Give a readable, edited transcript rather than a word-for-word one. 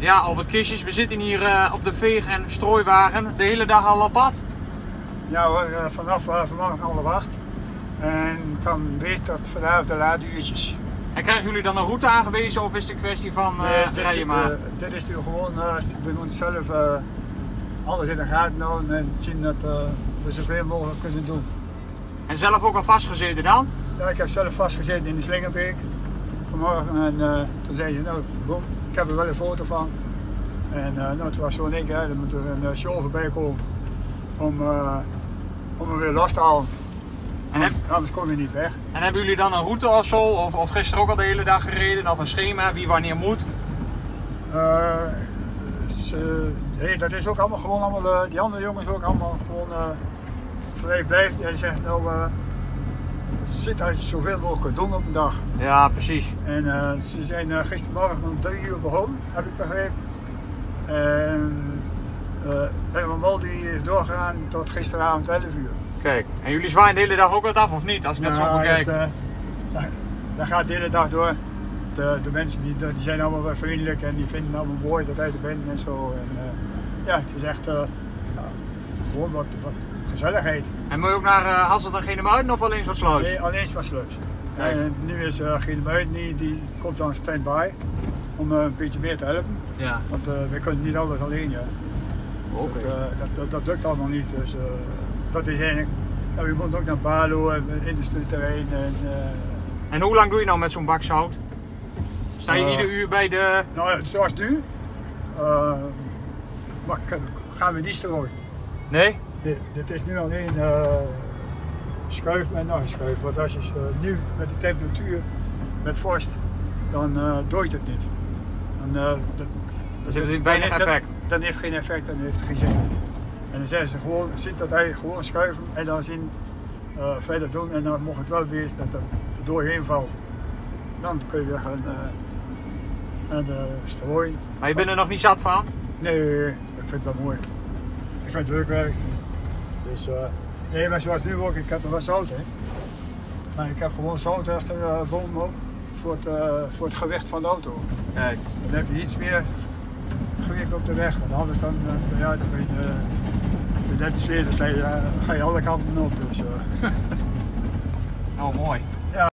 Ja, Albert Kistjes, we zitten hier op de veeg- en strooiwagen. De hele dag al op pad? Ja hoor, vanaf vanmorgen 8:30 en van wees tot vanavond de late uurtjes. En krijgen jullie dan een route aangewezen of is het een kwestie van rijden maar? Dit is nu gewoon, we moeten zelf alles in de gaten houden en zien dat we zoveel mogelijk kunnen doen. En zelf ook al vastgezeten dan? Ja, ik heb zelf vastgezeten in de Slingerbeek vanmorgen en toen zei ze, nou boem, ik heb er wel een foto van. En nou, het was zo in één keer, er moet er een show voorbij komen om hem weer los te halen. Anders kom je niet weg. En hebben jullie dan een route of zo? Of gisteren ook al de hele dag gereden? Of een schema, wie wanneer moet? Nee, dat is ook allemaal gewoon allemaal, die andere jongens ook allemaal gewoon vrij blijft. Hij zegt nou, zit dat je zoveel mogelijk kunt doen op een dag. Ja, precies. En ze zijn gistermorgen om 3 uur begonnen, heb ik begrepen. En Herman Mol die is doorgegaan tot gisteravond 11 uur. Kijk, en jullie zwaaien de hele dag ook wat af of niet? Als ik net zo bekijk. Dat gaat de hele dag door. De mensen die zijn allemaal wel vriendelijk en die vinden het allemaal mooi dat hij er bent en zo. En, ja, het is echt gewoon wat gezelligheid. En moet je ook naar Hasselt en Genemuiden of alleen zo'n sluis? Nee, alleen Zwartsluis. En nu is Genemuiden, die komt dan stand-by om een beetje meer te helpen. Ja. Want we kunnen niet alles alleen. Ja. Okay. Dat lukt allemaal niet. Dus, dat is eigenlijk. Ja, we moeten ook naar Balo en industrieterrein. En hoe lang doe je nou met zo'n bak zout? Sta je ieder uur bij de... Nou, zoals nu. Maar gaan we niet strooien. Nee? Dit is nu alleen schuiven en nog schuiven. Want als je nu met de temperatuur, met vorst, dan dooit het niet. Dus het heeft weinig effect? Dan heeft geen effect, dan heeft het geen zin. En dan zeggen ze gewoon, ziet dat hij gewoon schuiven en dan zien verder doen en dan mocht het wel wezen dat het er doorheen valt. Dan kun je weer gaan strooien. Maar je bent er nog niet zat van? Nee, ik vind het wel mooi. Ik vind het leuk werk. Dus, nee, maar zoals nu ook, ik heb er wel zout in. Maar ik heb gewoon zout achter de boom ook voor het gewicht van de auto. Kijk. Dan heb je iets meer gewicht op de weg, want anders dan ben je net zeer, dan ga je alle kanten op. Dus, Oh, mooi.